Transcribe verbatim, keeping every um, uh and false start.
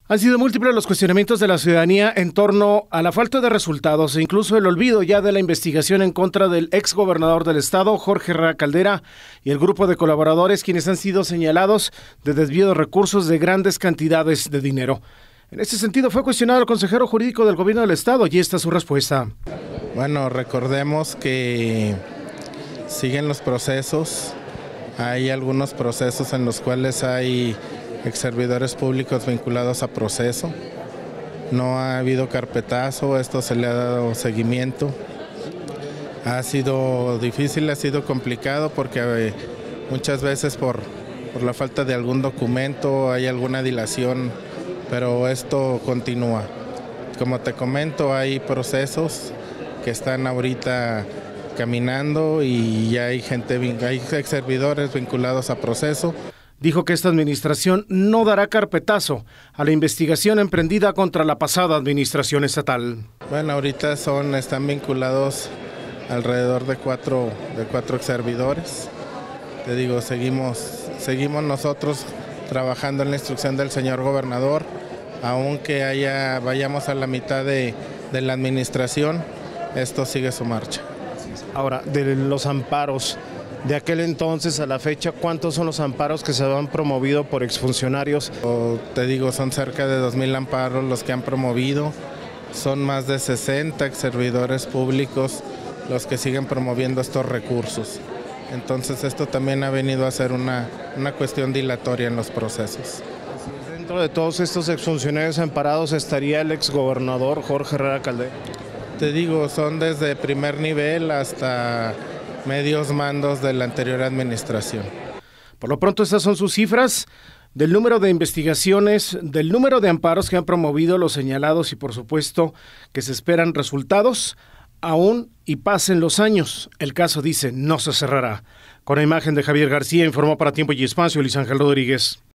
Han sido múltiples los cuestionamientos de la ciudadanía en torno a la falta de resultados e incluso el olvido ya de la investigación en contra del exgobernador del estado, Jorge Herrera Caldera, y el grupo de colaboradores quienes han sido señalados de desvío de recursos de grandes cantidades de dinero. En este sentido fue cuestionado el consejero jurídico del gobierno del estado y esta es su respuesta. Bueno, recordemos que siguen los procesos, hay algunos procesos en los cuales hay exservidores públicos vinculados a proceso. No ha habido carpetazo, esto se le ha dado seguimiento. Ha sido difícil, ha sido complicado porque muchas veces por, por la falta de algún documento hay alguna dilación, pero esto continúa. Como te comento, hay procesos que están ahorita caminando y ya hay gente, hay exservidores vinculados a proceso. Dijo que esta administración no dará carpetazo a la investigación emprendida contra la pasada administración estatal. Bueno, ahorita son, están vinculados alrededor de cuatro, de cuatro exservidores. Te digo, seguimos, seguimos nosotros trabajando en la instrucción del señor gobernador, aunque haya, vayamos a la mitad de, de la administración, esto sigue su marcha. Ahora, de los amparos, de aquel entonces a la fecha, ¿cuántos son los amparos que se han promovido por exfuncionarios? O te digo, son cerca de dos mil amparos los que han promovido, son más de sesenta servidores públicos los que siguen promoviendo estos recursos. Entonces esto también ha venido a ser una, una cuestión dilatoria en los procesos. Dentro de todos estos exfuncionarios amparados estaría el exgobernador Jorge Herrera Caldera. Te digo, son desde primer nivel hasta medios mandos de la anterior administración. Por lo pronto estas son sus cifras del número de investigaciones, del número de amparos que han promovido los señalados y por supuesto que se esperan resultados aún y pasen los años. El caso, dice, no se cerrará. Con la imagen de Javier García, informó para Tiempo y Espacio Luis Ángel Rodríguez.